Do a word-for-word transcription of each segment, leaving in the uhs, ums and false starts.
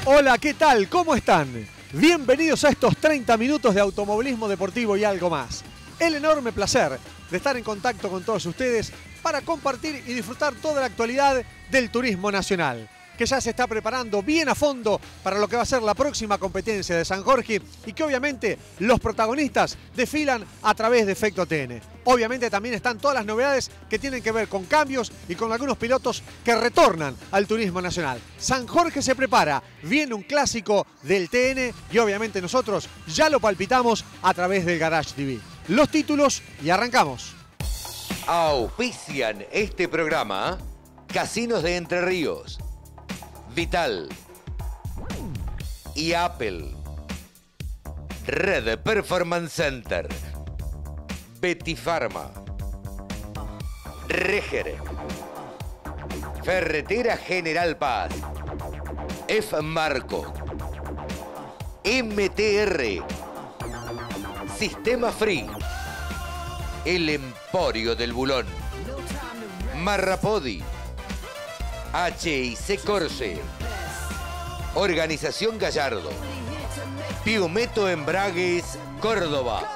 Hola, ¿qué tal? ¿Cómo están? Bienvenidos a estos treinta minutos de automovilismo deportivo y algo más. El enorme placer de estar en contacto con todos ustedes para compartir y disfrutar toda la actualidad del turismo nacional, que ya se está preparando bien a fondo para lo que va a ser la próxima competencia de San Jorge y que obviamente los protagonistas desfilan a través de Efecto T N. Obviamente también están todas las novedades que tienen que ver con cambios y con algunos pilotos que retornan al turismo nacional. San Jorge se prepara, viene un clásico del T N y obviamente nosotros ya lo palpitamos a través del Garage T V. Los títulos y arrancamos. Auspician este programa Casinos de Entre Ríos, Vital y Apple, Red Performance Center, Betty Pharma, Reger, Ferretera General Paz, F Marco, M T R, Sistema Free, El Emporio del Bulón, Marrapodi, H I C Corse, Organización Gallardo, Piumeto Embragues, Córdoba.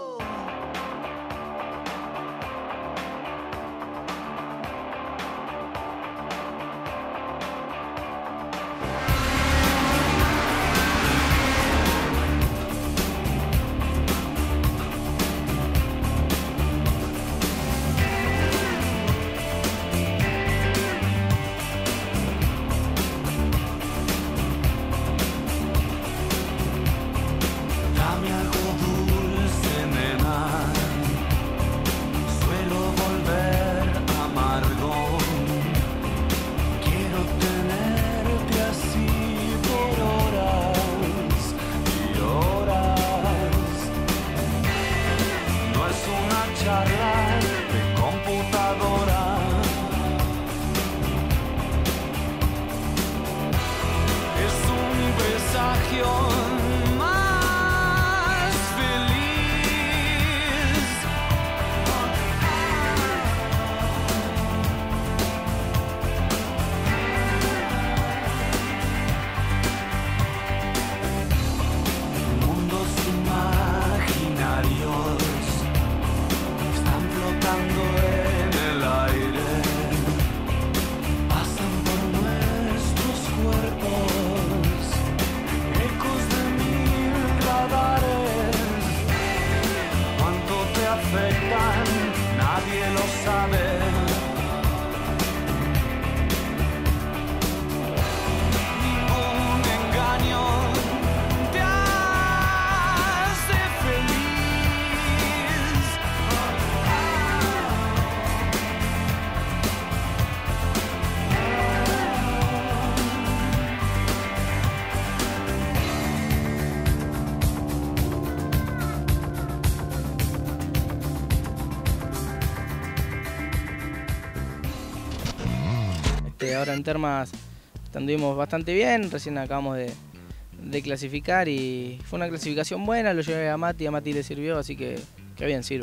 Ahora en Termas anduvimos bastante bien, recién acabamos de, de clasificar y fue una clasificación buena, lo llevé a Mati, a Mati le sirvió, así que, que bien sirve.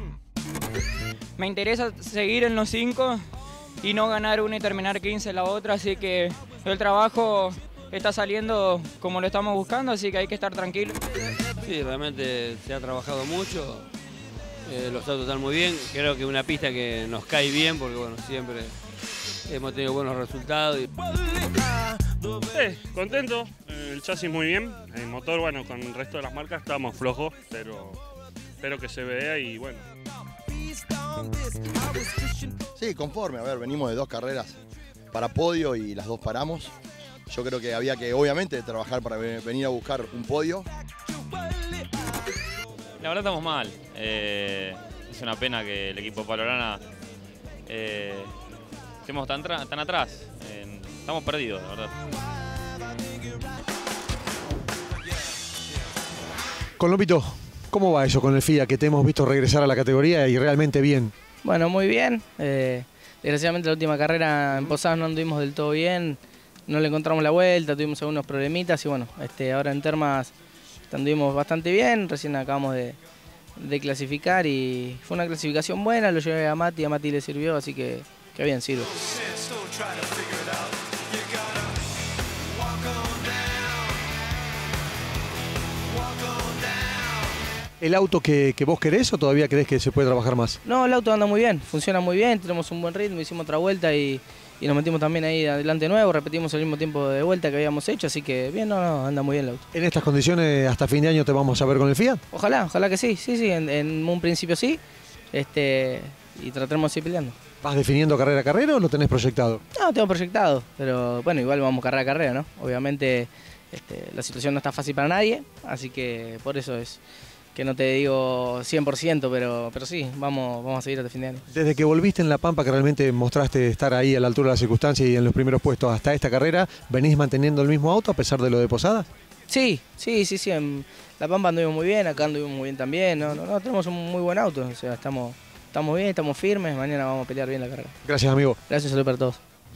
Me interesa seguir en los cinco y no ganar una y terminar quince la otra, así que el trabajo está saliendo como lo estamos buscando, así que hay que estar tranquilos. Sí, realmente se ha trabajado mucho, eh, los autos están muy bien, creo que una pista que nos cae bien porque bueno, siempre hemos tenido buenos resultados. Y... Sí, contento, el chasis muy bien, el motor, bueno, con el resto de las marcas estábamos flojos, pero espero que se vea y bueno. Sí, conforme, a ver, venimos de dos carreras para podio y las dos paramos. Yo creo que había que, obviamente, trabajar para venir a buscar un podio. La verdad estamos mal, eh, es una pena que el equipo Palorana eh, estemos tan, tan atrás, eh, estamos perdidos, la verdad. Colombito, ¿cómo va eso con el F I A que te hemos visto regresar a la categoría y realmente bien? Bueno, muy bien. Eh, desgraciadamente la última carrera en Posadas no anduvimos del todo bien, no le encontramos la vuelta, tuvimos algunos problemitas y bueno, este, ahora en Termas anduvimos bastante bien, recién acabamos de, de clasificar y fue una clasificación buena, lo llevé a Mati, a Mati le sirvió, así que, que bien sirve. ¿El auto que, que vos querés o todavía creés que se puede trabajar más? No, el auto anda muy bien, funciona muy bien, tenemos un buen ritmo, hicimos otra vuelta y, y nos metimos también ahí adelante nuevo, repetimos el mismo tiempo de vuelta que habíamos hecho, así que bien, no, no, anda muy bien el auto. ¿En estas condiciones hasta fin de año te vamos a ver con el Fiat? Ojalá, ojalá que sí, sí, sí, en, en un principio sí, este, y trataremos de seguir peleando. ¿Vas definiendo carrera a carrera o lo tenés proyectado? No, tengo proyectado, pero bueno, igual vamos carrera a carrera, ¿no? Obviamente este, la situación no está fácil para nadie, así que por eso es que no te digo cien por ciento, pero, pero sí, vamos, vamos a seguir hasta fin de año. Desde que volviste en La Pampa, que realmente mostraste estar ahí a la altura de las circunstancias y en los primeros puestos hasta esta carrera, ¿venís manteniendo el mismo auto a pesar de lo de Posadas? Sí, sí, sí, sí, en La Pampa anduvimos muy bien, acá anduvimos muy bien también, no, no, no, tenemos un muy buen auto, o sea, estamos, estamos bien, estamos firmes, mañana vamos a pelear bien la carrera. Gracias, amigo. Gracias, saludos para todos.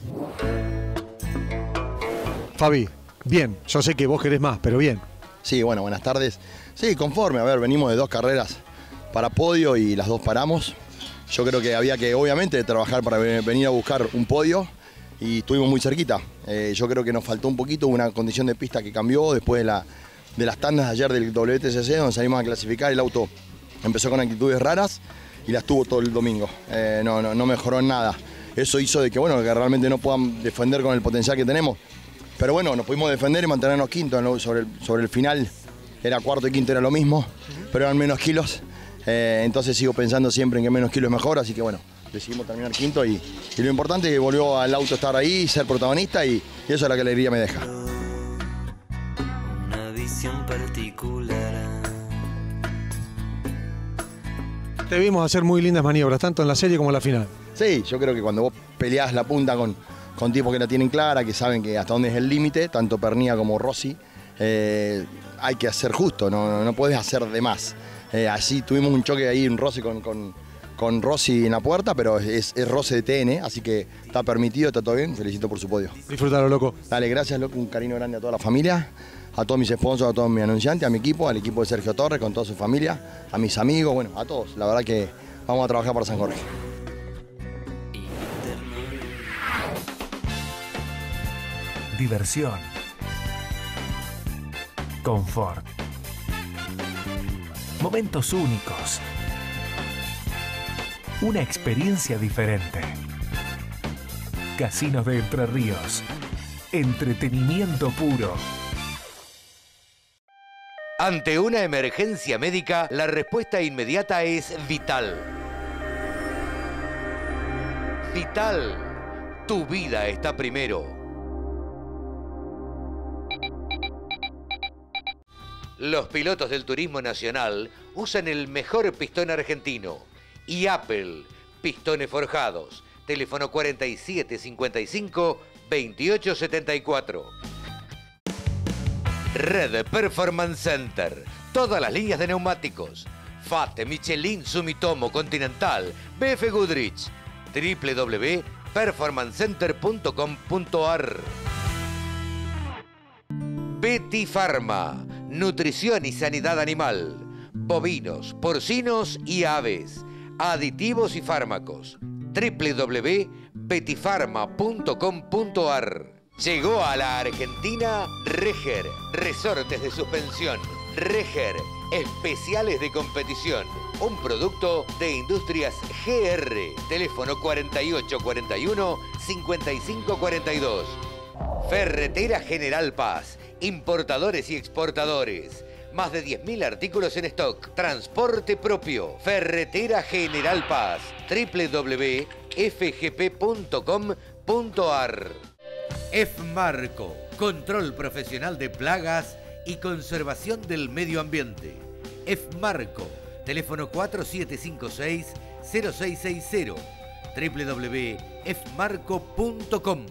Fabi, bien, yo sé que vos querés más, pero bien. Sí, bueno, buenas tardes. Sí, conforme, a ver, venimos de dos carreras para podio y las dos paramos. Yo creo que había que, obviamente, trabajar para venir a buscar un podio y estuvimos muy cerquita. Eh, yo creo que nos faltó un poquito, una condición de pista que cambió después de, la, de las tandas de ayer del W T C C, donde salimos a clasificar. El auto empezó con actitudes raras y las tuvo todo el domingo. Eh, no, no, no mejoró en nada. Eso hizo de que, bueno, que realmente no puedan defender con el potencial que tenemos. Pero bueno, nos pudimos defender y mantenernos quintos sobre el, sobre el final. Era cuarto y quinto, era lo mismo, pero eran menos kilos. Eh, entonces sigo pensando siempre en que menos kilos es mejor, así que bueno, decidimos terminar quinto y, y lo importante es que volvió al auto a estar ahí, ser protagonista y, y eso es la que alegría me deja. Una visión particular. Te vimos hacer muy lindas maniobras, tanto en la serie como en la final. Sí, yo creo que cuando vos peleás la punta con, con tipos que la tienen clara, que saben que hasta dónde es el límite, tanto Pernía como Rossi, eh, hay que hacer justo, no, no, no puedes hacer de más. Eh, así tuvimos un choque ahí, un roce con, con, con Rossi en la puerta, pero es, es roce de T N, así que está permitido, está todo bien, felicito por su podio. Disfrutalo, loco. Dale, gracias, loco, un cariño grande a toda la familia, a todos mis sponsors, a todos mis anunciantes, a mi equipo, al equipo de Sergio Torres, con toda su familia, a mis amigos, bueno, a todos. La verdad que vamos a trabajar para San Jorge. Diversión. Confort. Momentos únicos. Una experiencia diferente. Casinos de Entre Ríos. Entretenimiento puro. Ante una emergencia médica, la respuesta inmediata es Vital. Vital, tu vida está primero. Los pilotos del turismo nacional usan el mejor pistón argentino. Y Apple, pistones forjados. Teléfono cuarenta y siete cincuenta y cinco, veintiocho setenta y cuatro. Red Performance Center. Todas las líneas de neumáticos. F A T, Michelin, Sumitomo, Continental, B F Goodrich. w w w punto performance center punto com punto a r. Betty Pharma. Nutrición y sanidad animal. Bovinos, porcinos y aves. Aditivos y fármacos. w w w punto betty pharma punto com punto a r. Llegó a la Argentina Reger, resortes de suspensión. Reger, especiales de competición. Un producto de Industrias G R. Teléfono cuarenta y ocho cuarenta y uno, cincuenta y cinco cuarenta y dos. Ferretera General Paz. Importadores y exportadores. Más de diez mil artículos en stock. Transporte propio. Ferretera General Paz. w w w punto f g p punto com punto a r. F-Marco. Control profesional de plagas y conservación del medio ambiente. F-Marco. Teléfono cuatro siete cinco seis, cero seis seis cero. w w w punto f marco punto com.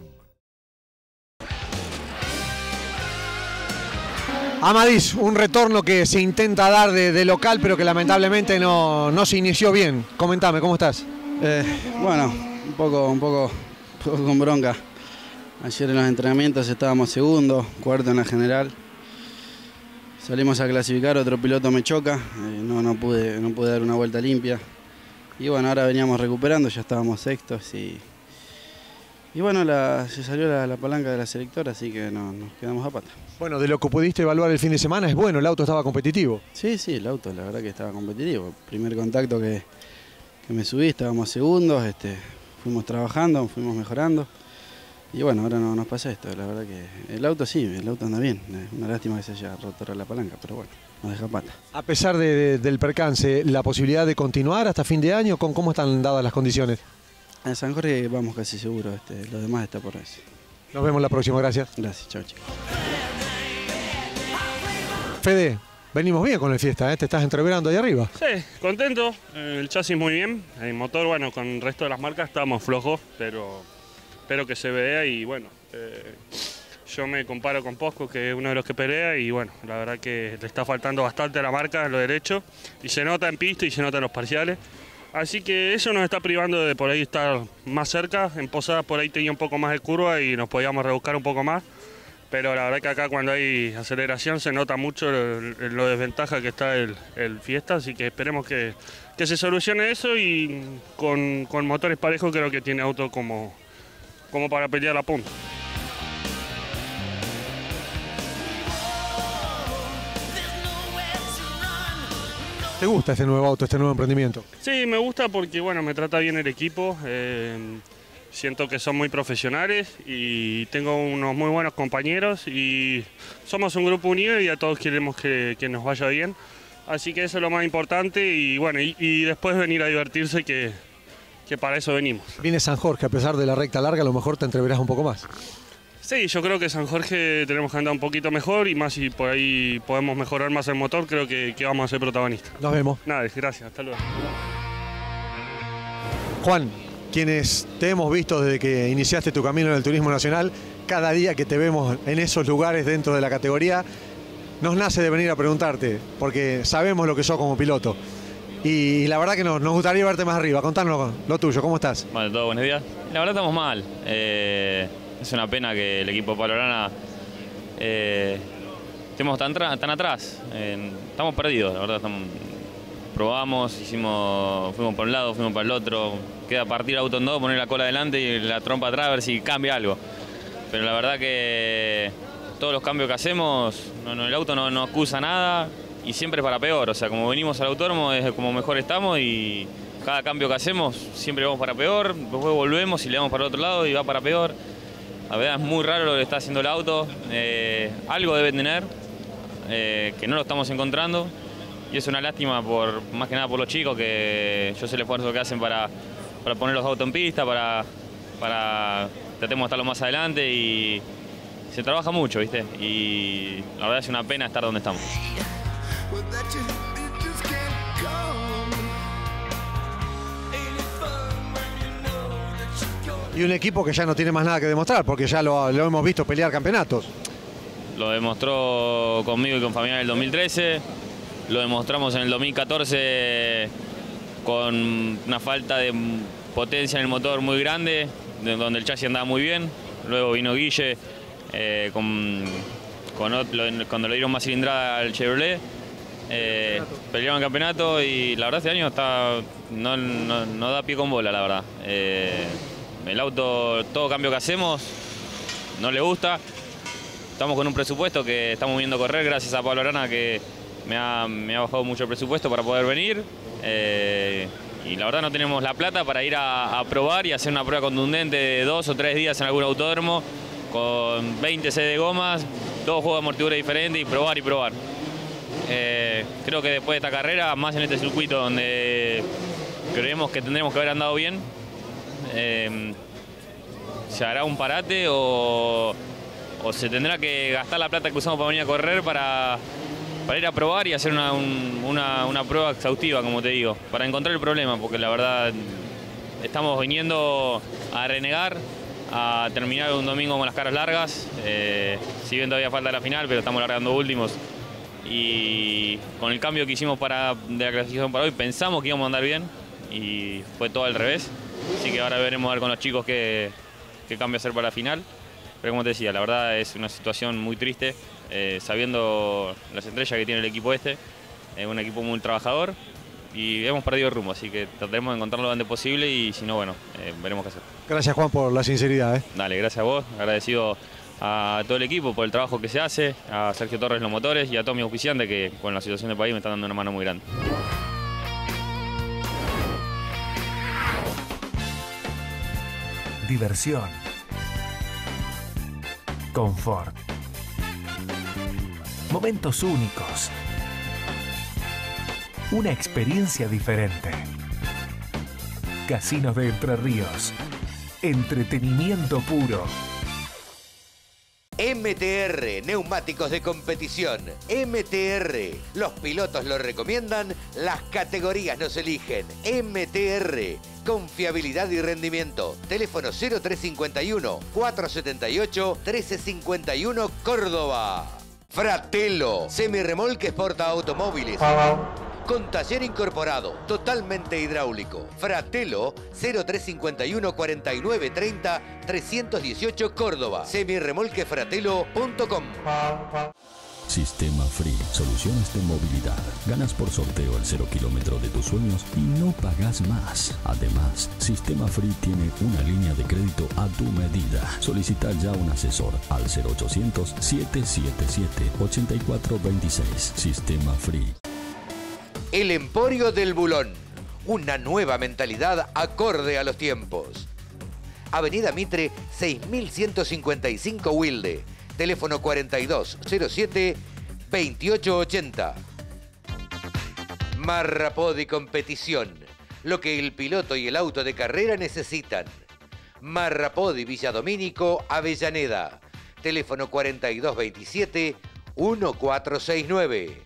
Amadís, un retorno que se intenta dar de, de local, pero que lamentablemente no, no se inició bien. Comentame, ¿cómo estás? Eh, bueno, un poco, un, poco, un poco con bronca. Ayer en los entrenamientos estábamos segundo, cuarto en la general. Salimos a clasificar, otro piloto me choca, eh, no, no, pude, no pude dar una vuelta limpia. Y bueno, ahora veníamos recuperando, ya estábamos sextos y, Y bueno, la, se salió la, la palanca de la selectora, así que no, nos quedamos a pata. Bueno, de lo que pudiste evaluar el fin de semana, es bueno, el auto estaba competitivo. Sí, sí, el auto la verdad que estaba competitivo. El primer contacto que, que me subí, estábamos segundos, este, fuimos trabajando, fuimos mejorando. Y bueno, ahora no nos pasa esto, la verdad que el auto sí, el auto anda bien. Es una lástima que se haya roto la palanca, pero bueno, nos deja pata. A pesar de, de, del percance, ¿la posibilidad de continuar hasta fin de año? ¿Con cómo están dadas las condiciones? En San Jorge vamos casi seguro, este, lo demás está por eso. Nos vemos la próxima, gracias. Gracias, chao chicos. Fede, venimos bien con el Fiesta, ¿eh? Te estás entreverando ahí arriba. Sí, contento, el chasis muy bien, el motor, bueno, con el resto de las marcas estamos flojos, pero espero que se vea y bueno, eh, yo me comparo con Posco, que es uno de los que pelea y bueno, la verdad que le está faltando bastante a la marca, lo derecho, y se nota en pista y se nota en los parciales. Así que eso nos está privando de por ahí estar más cerca. En Posadas por ahí tenía un poco más de curva y nos podíamos rebuscar un poco más. Pero la verdad que acá cuando hay aceleración se nota mucho el, el, lo desventaja que está el, el Fiesta. Así que esperemos que, que se solucione eso y con, con motores parejos creo que tiene auto como, como para pelear la punta. ¿Te gusta este nuevo auto, este nuevo emprendimiento? Sí, me gusta porque bueno, me trata bien el equipo, eh, siento que son muy profesionales y tengo unos muy buenos compañeros y somos un grupo unido y a todos queremos que, que nos vaya bien, así que eso es lo más importante y bueno, y, y después venir a divertirse que, que para eso venimos. Viene San Jorge, a pesar de la recta larga, a lo mejor te entreverás un poco más. Sí, yo creo que San Jorge tenemos que andar un poquito mejor y más si por ahí podemos mejorar más el motor, creo que, que vamos a ser protagonistas. Nos vemos. Nada, gracias, hasta luego. Juan, quienes te hemos visto desde que iniciaste tu camino en el turismo nacional, cada día que te vemos en esos lugares dentro de la categoría, nos nace de venir a preguntarte, porque sabemos lo que sos como piloto. Y la verdad que nos, nos gustaría verte más arriba. Contanos lo tuyo, ¿cómo estás? Bueno, todo buenos días. La verdad estamos mal. Eh... Es una pena que el equipo de Pablo Arana eh, estemos tan, tan atrás. Eh, estamos perdidos, la verdad. Estamos, probamos, hicimos, fuimos por un lado, fuimos para el otro. Queda partir el auto en dos, poner la cola adelante y la trompa atrás a ver si cambia algo. Pero la verdad que todos los cambios que hacemos, no, no, el auto no, no acusa nada y siempre es para peor. O sea, como venimos al autódromo es como mejor estamos y cada cambio que hacemos siempre vamos para peor. Después volvemos y le damos para el otro lado y va para peor. La verdad es muy raro lo que está haciendo el auto, eh, algo debe tener, eh, que no lo estamos encontrando y es una lástima por, más que nada por los chicos, que yo sé el esfuerzo que hacen para, para poner los autos en pista, para, para tratemos de estarlo más adelante y se trabaja mucho, ¿viste? Y la verdad es una pena estar donde estamos. Y un equipo que ya no tiene más nada que demostrar, porque ya lo, lo hemos visto pelear campeonatos. Lo demostró conmigo y con Fabián en el dos mil trece, lo demostramos en el dos mil catorce con una falta de potencia en el motor muy grande, donde el chasis andaba muy bien. Luego vino Guille eh, con, con otro, cuando le dieron más cilindrada al Chevrolet. Eh, pelearon el campeonato y la verdad este año está, no, no, no da pie con bola, la verdad. Eh, El auto, todo cambio que hacemos, no le gusta. Estamos con un presupuesto que estamos viendo correr gracias a Pablo Arana, que me ha, me ha bajado mucho el presupuesto para poder venir. Eh, y la verdad no tenemos la plata para ir a, a probar y hacer una prueba contundente de dos o tres días en algún autódromo con veinte C de gomas, dos juegos de amortiguras diferentes y probar y probar. Eh, creo que después de esta carrera, más en este circuito donde creemos que tendremos que haber andado bien, Eh, ¿se hará un parate o, o se tendrá que gastar la plata que usamos para venir a correr para, para ir a probar y hacer una, un, una, una prueba exhaustiva, como te digo, para encontrar el problema? Porque la verdad estamos viniendo a renegar, a terminar un domingo con las caras largas, eh, si bien todavía falta la final, pero estamos largando últimos. Y con el cambio que hicimos para, de la clasificación para hoy, pensamos que íbamos a andar bien y fue todo al revés. Así que ahora veremos a ver con los chicos qué, qué cambio hacer para la final. Pero como te decía, la verdad es una situación muy triste, eh, sabiendo las estrellas que tiene el equipo este. Es un equipo muy trabajador y hemos perdido el rumbo, así que trataremos de encontrarlo lo antes posible y si no, bueno, eh, veremos qué hacer. Gracias, Juan, por la sinceridad. ¿eh? Dale, gracias a vos, agradecido a todo el equipo por el trabajo que se hace, a Sergio Torres los motores y a todos mis auspiciantes que con la situación del país me están dando una mano muy grande. Diversión. Confort. Momentos únicos. Una experiencia diferente. Casinos de Entre Ríos. Entretenimiento puro. M T R, neumáticos de competición. M T R, los pilotos lo recomiendan, las categorías nos eligen. M T R, confiabilidad y rendimiento. Teléfono cero tres cinco uno, cuatro siete ocho, uno tres cinco uno, Córdoba. Fratello, semirremolques porta automóviles. Con taller incorporado, totalmente hidráulico. Fratello, cero tres cinco uno, cuarenta y nueve treinta, trescientos dieciocho, Córdoba. semirremolquefratello punto com. Sistema Free, soluciones de movilidad. Ganas por sorteo el cero kilómetro de tus sueños y no pagas más. Además, Sistema Free tiene una línea de crédito a tu medida. Solicita ya un asesor al cero ochocientos, siete siete siete, ocho cuatro dos seis. Sistema Free. El Emporio del Bulón, una nueva mentalidad acorde a los tiempos. Avenida Mitre, seis mil ciento cincuenta y cinco Wilde. Teléfono cuarenta y dos cero siete, veintiocho ochenta. Marrapodi Competición, lo que el piloto y el auto de carrera necesitan. Marrapodi Villadomínico, Avellaneda. Teléfono cuarenta y dos veintisiete, catorce sesenta y nueve.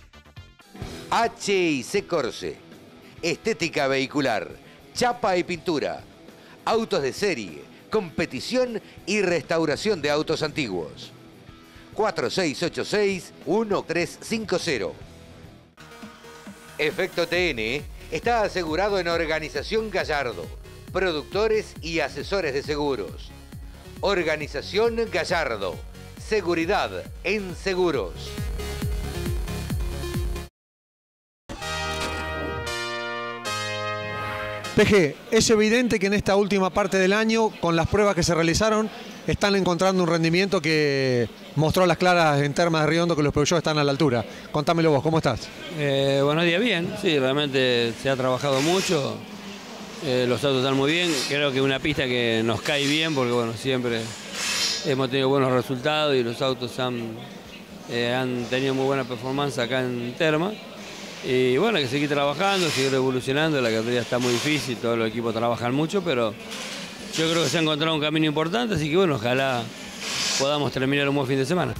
H I C Corse, estética vehicular, chapa y pintura, autos de serie, competición y restauración de autos antiguos. cuatro seis ocho seis, uno tres cinco cero. Efecto T N está asegurado en Organización Gallardo, productores y asesores de seguros. Organización Gallardo, seguridad en seguros. P G, es evidente que en esta última parte del año, con las pruebas que se realizaron, están encontrando un rendimiento que mostró a las claras en Termas de Riondo que los Peugeot están a la altura. Contámelo vos, ¿cómo estás? Eh, buenos días, bien. Sí, realmente se ha trabajado mucho. Eh, los autos están muy bien. Creo que es una pista que nos cae bien porque bueno, siempre hemos tenido buenos resultados y los autos han, eh, han tenido muy buena performance acá en Termas. Y bueno, hay que seguir trabajando, seguir evolucionando. La categoría está muy difícil, todos los equipos trabajan mucho, pero yo creo que se ha encontrado un camino importante, así que bueno, ojalá podamos terminar un buen fin de semana.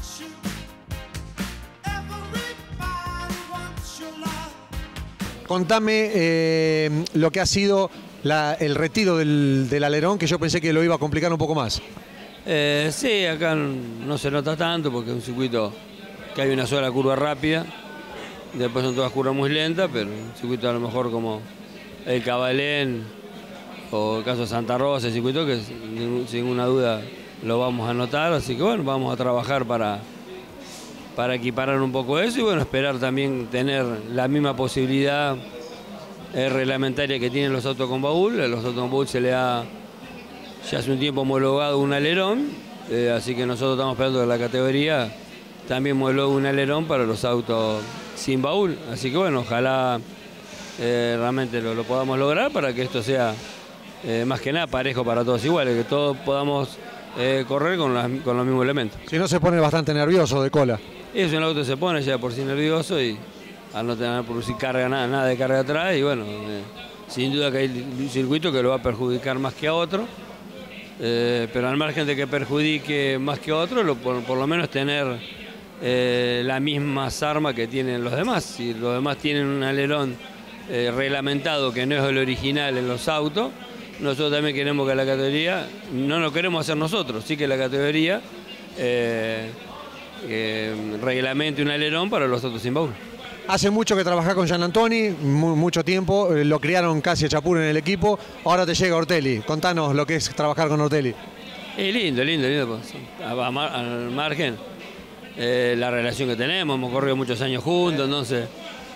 Contame eh, lo que ha sido la, el retiro del, del alerón, que yo pensé que lo iba a complicar un poco más. Eh, sí, acá no se nota tanto porque es un circuito que hay una sola curva rápida. Después son todas curvas muy lentas, pero un circuito a lo mejor como el Cabalén o el caso de Santa Rosa, el circuito que sin ninguna duda lo vamos a notar, así que bueno, vamos a trabajar para, para equiparar un poco eso y bueno, esperar también tener la misma posibilidad eh, reglamentaria que tienen los autos con baúl. A los autos con baúl se le ha ya hace un tiempo homologado un alerón, eh, así que nosotros estamos esperando que la categoría también homologue un alerón para los autos sin baúl, así que bueno, ojalá eh, realmente lo, lo podamos lograr para que esto sea eh, más que nada parejo para todos iguales, que todos podamos eh, correr con, las, con los mismos elementos. Si no se pone bastante nervioso de cola. Eso en el auto se pone ya por sí nervioso y al no tener por sí carga, nada, nada de carga atrás y bueno, eh, sin duda que hay un circuito que lo va a perjudicar más que a otro, eh, pero al margen de que perjudique más que a otro, lo, por, por lo menos tener Eh, las mismas armas que tienen los demás. Si los demás tienen un alerón eh, reglamentado que no es el original en los autos, nosotros también queremos que la categoría, no lo queremos hacer nosotros, sí que la categoría eh, eh, reglamente un alerón para los autos sin baúl. Hace mucho que trabajás con Gian Antoni, mu mucho tiempo, eh, lo criaron casi a Chapur en el equipo, ahora te llega Ortelli. Contanos lo que es trabajar con Ortelli. Es lindo, lindo, lindo, pues, al margen. Eh, la relación que tenemos, hemos corrido muchos años juntos, entonces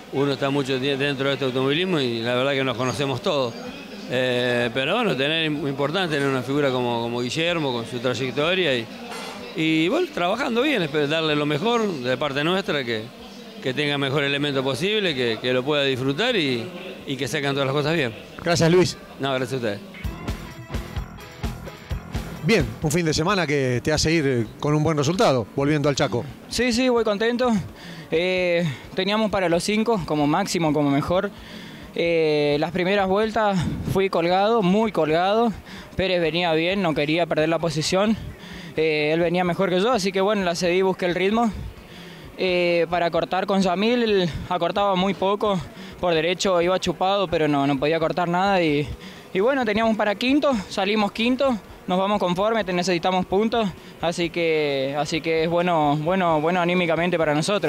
uno está mucho dentro de este automovilismo y la verdad que nos conocemos todos. Eh, pero bueno, tener, muy importante tener una figura como, como Guillermo, con su trayectoria y, y bueno, trabajando bien, espero darle lo mejor de parte nuestra, que, que tenga el mejor elemento posible, que, que lo pueda disfrutar y, y que sacan todas las cosas bien. Gracias, Luis. No, gracias a ustedes. Bien, un fin de semana que te hace ir con un buen resultado, volviendo al Chaco. Sí, sí, voy contento. Eh, teníamos para los cinco, como máximo, como mejor. Eh, las primeras vueltas fui colgado, muy colgado. Pérez venía bien, no quería perder la posición. Eh, él venía mejor que yo, así que bueno, la cedí, busqué el ritmo. Eh, para cortar con Yamil, él acortaba muy poco. Por derecho iba chupado, pero no, no podía cortar nada. Y, y bueno, teníamos para quinto, salimos quinto. Nos vamos conforme, necesitamos puntos, así que, así que es bueno, bueno, bueno anímicamente para nosotros.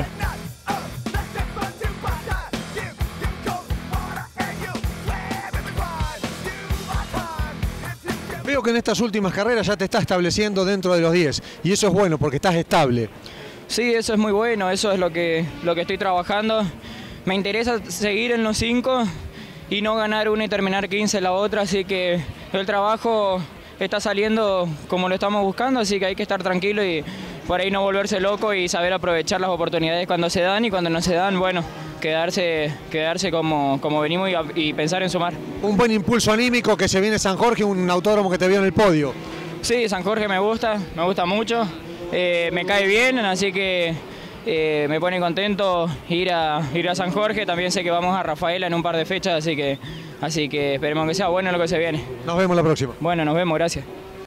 Veo que en estas últimas carreras ya te estás estableciendo dentro de los diez y eso es bueno porque estás estable. Sí, eso es muy bueno, eso es lo que, lo que estoy trabajando. Me interesa seguir en los cinco y no ganar una y terminar quince la otra, así que el trabajo está saliendo como lo estamos buscando, así que hay que estar tranquilo y por ahí no volverse loco y saber aprovechar las oportunidades cuando se dan y cuando no se dan, bueno, quedarse, quedarse como, como venimos y, y pensar en sumar. Un buen impulso anímico que se viene San Jorge, un autódromo que te vio en el podio. Sí, San Jorge me gusta, me gusta mucho, eh, me cae bien, así que eh, me pone contento ir a, ir a San Jorge. También sé que vamos a Rafaela en un par de fechas, así que... Así que esperemos que sea bueno lo que se viene. Nos vemos la próxima. Bueno, nos vemos, gracias.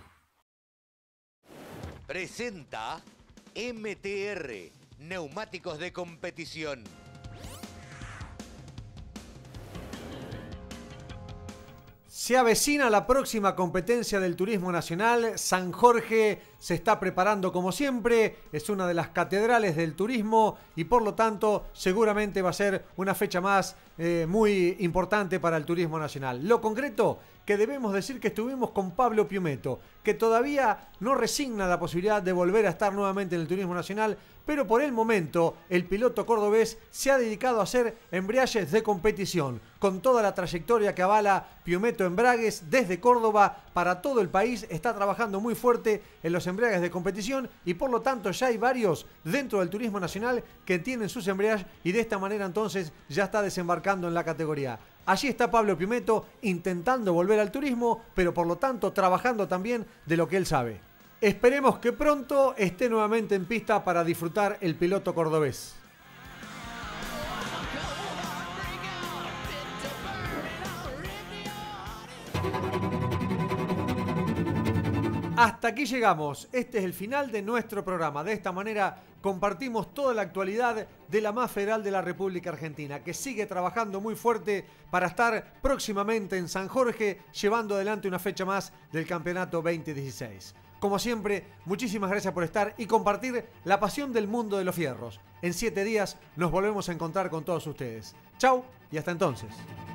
Presenta M T R, neumáticos de competición. Se avecina la próxima competencia del Turismo Nacional. San Jorge se está preparando como siempre. Es una de las catedrales del turismo y por lo tanto seguramente va a ser una fecha más eh, muy importante para el Turismo Nacional. Lo concreto, que debemos decir que estuvimos con Pablo Piumeto, que todavía no resigna la posibilidad de volver a estar nuevamente en el Turismo Nacional, pero por el momento el piloto cordobés se ha dedicado a hacer embragues de competición, con toda la trayectoria que avala Piumeto Embragues desde Córdoba para todo el país. Está trabajando muy fuerte en los embragues de competición y por lo tanto ya hay varios dentro del Turismo Nacional que tienen sus embragues y de esta manera entonces ya está desembarcando en la categoría. Allí está Pablo Piumeto intentando volver al turismo, pero por lo tanto trabajando también de lo que él sabe. Esperemos que pronto esté nuevamente en pista para disfrutar el piloto cordobés. Hasta aquí llegamos. Este es el final de nuestro programa. De esta manera compartimos toda la actualidad de la M A F Federal de la República Argentina, que sigue trabajando muy fuerte para estar próximamente en San Jorge, llevando adelante una fecha más del campeonato veinte dieciséis. Como siempre, muchísimas gracias por estar y compartir la pasión del mundo de los fierros. En siete días nos volvemos a encontrar con todos ustedes. Chau y hasta entonces.